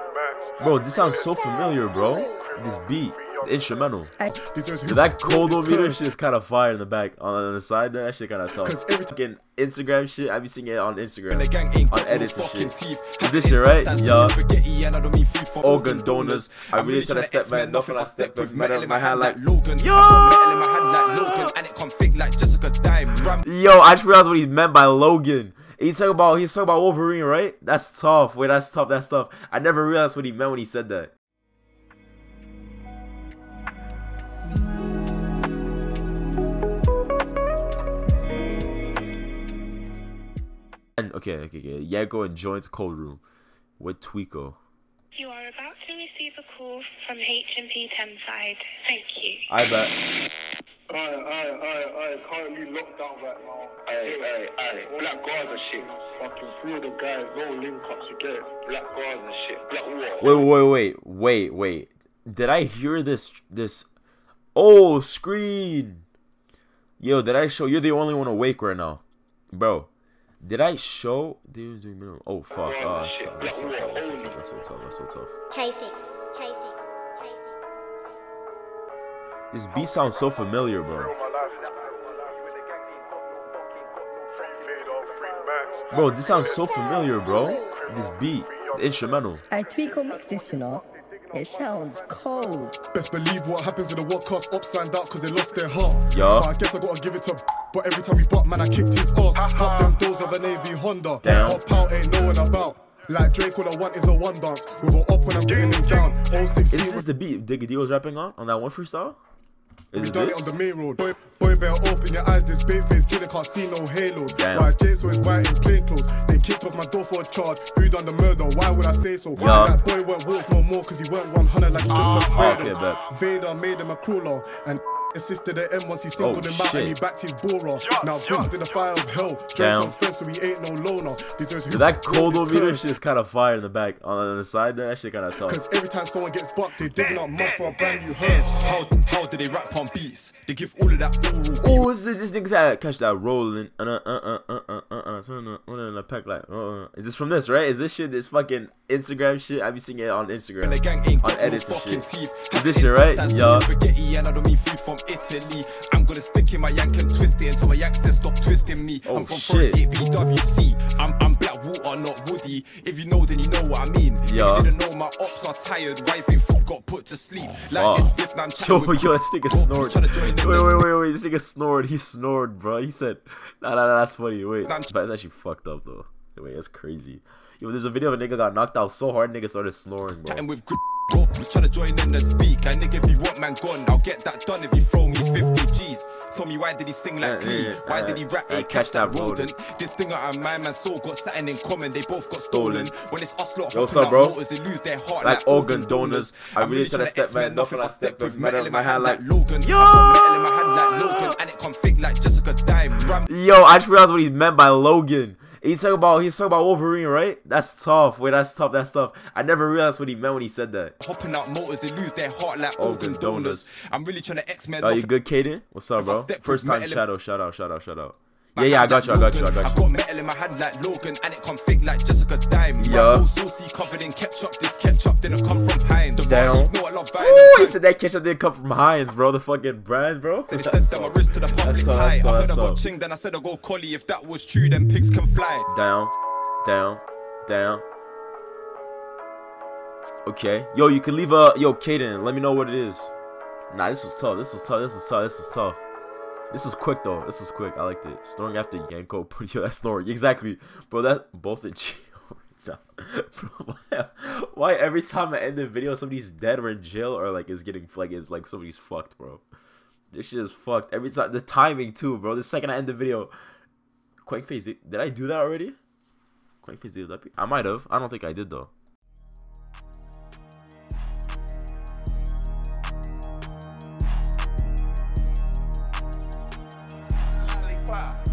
Bro, this sounds so familiar, bro. This beat, the instrumental. That cold meter shit is kind of fire in the back. On the side, that shit kind of tough. Fucking Instagram shit, I be seeing it on Instagram. On edits and shit. Is this shit right? Yeah. Organ donors. I really try to step back. Nothing I step with metal in my hand like Logan. Yo! Yo, I just realized what he meant by Logan. He's talking about Wolverine, right? That's tough. Wait, that's tough. That's tough. I never realized what he meant when he said that. And okay. Yanko and joins cold room with Tweeko. You are about to receive a call from HMP Thameside. Thank you. I bet. I currently locked down right now. Aye. Black guards and shit. Fucking three of the guys, no link ups, you get it. Black guards and shit. Black what? Wait. Did I hear this? Oh, screen. Yo, did I show? You're the only one awake right now, bro. Did I show? Oh fuck! That's so tough. K6. This beat sounds so familiar, bro. Bro, this sounds so familiar, bro. This beat, the instrumental. Tweeko mixed this, you know. It sounds cold. Best believe what happens in the World Cup up signed out because they lost their heart. Yeah. But I guess I gotta give it to. But every time he butt, man, I kicked his ass. Pop them doors of a Navy Honda. Up out ain't no one about. Like Drake, all I want is a one dance. With an up when I'm getting him down. 016. Is this the beat Diggy D was rapping on that one freestyle? We done it on the main road. Boy, better open your eyes. This bait face drilling can't see no halos. Damn. Why Jay so is white in plain clothes. They kicked off my door for a charge. Who done the murder? Why would I say so? That boy weren't wolves no more because he weren't 100 like he just got Fredo. Vader made him a crawler and assisted the M once he singled him out and he backed his borer. Now booked in the fire of hell. Damn. Some friends so he ain't no loner. That cold meter shit is kind of fire in the back. On the side, that shit kind of tough. Because every time someone gets bucked, they digging up mud for a brand new hearse. How do they rap on beats? They give all of that oral. Oh, this nigga's had catch that rolling. In a pack like. Is this from this, right? Is this shit? This fucking Instagram shit? I be seeing it on Instagram. On edits and shit. Is this shit right? Yeah. Italy. I'm gonna stick in my yank and twist it until my yank says stop twisting me. Oh, I'm from shit. Forest Gate, BWC. I'm black water, not woody. If you know, then you know what I mean. Yeah. If you didn't know, my ops are tired. Wife in foot got put to sleep. Like this biff, now I'm chatting with yo, this nigga snored. Wait, this nigga snored. He snored, bro. He said, nah, that's funny. Wait, but it's actually fucked up though. Wait, that's crazy. Yo, there's a video of a nigga got knocked out so hard, nigga started snoring, bro. With trying to join in the speak. And nigga, if you want man gone, I'll get that done if you throw me 50 G's. Tell me why did he sing like Clee? Why did he rap? Catch that rodent. This thing out of my soul got something in common. They both got stolen. When it's us lot hopping out motors, they lose their heart like organ donors. I really try to step back. Nothing I step with metal in my hand like Logan. Yo! I got metal in my hand like Logan, and it come thick like Jessica Dime. Yo, I just realized what he meant by Logan. He's talking about Wolverine, right? That's tough. Wait, that's tough. I never realized what he meant when he said that. Hopping out motors, they lose their heart like organ donors. I'm really trying to X-Men. Oh, you good, Kaden? What's up, bro? First time shadow. Shout out. Yeah, I got you. I got metal in my hand like Logan, and it come thick like Jessica Dime. Yeah. Saucy covered in ketchup. This ketchup didn't come from Heinz. Damn. Ooh, he said that ketchup didn't come from Heinz, bro. The fucking brand, bro. They said that my wrist to the public's high. I heard I got Gxng, then I said I go collie. If that was true, then pigs can fly. Down. Okay. Yo, you can leave a Kaden. Let me know what it is. Nah, this was tough. This was tough. This was quick though. This was quick. I liked it. Snoring after Yanko. Yo, that's snoring. Exactly, bro. That both in jail. Bro, why every time I end the video somebody's dead or in jail or like is getting like it's like somebody's fucked, bro. This shit is fucked every time. The timing too, bro. The second I end the video, Quake Face. Did I do that already? Quake Face did that. I might have. I don't think I did though. Wow.